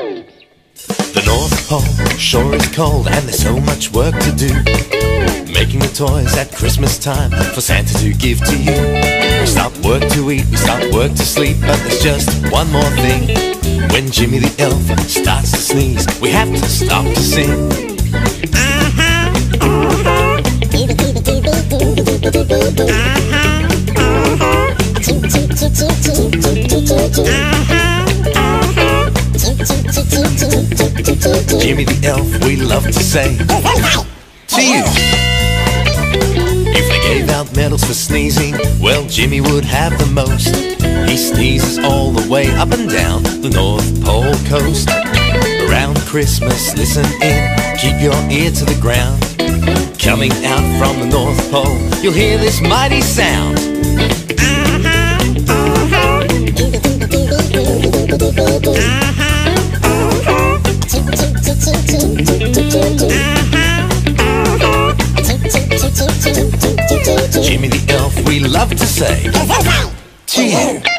The North Pole sure is cold and there's so much work to do, making the toys at Christmas time for Santa to give to you. We stop work to eat, we stop work to sleep, but there's just one more thing. When Jimmy the Elf starts to sneeze, we have to stop to sing. Jimmy the Elf, we love to say to you. If they gave out medals for sneezing, well, Jimmy would have the most. He sneezes all the way up and down the North Pole coast. Around Christmas, listen in, keep your ear to the ground. Coming out from the North Pole, you'll hear this mighty sound. Jimmy the Elf, we love to say to you.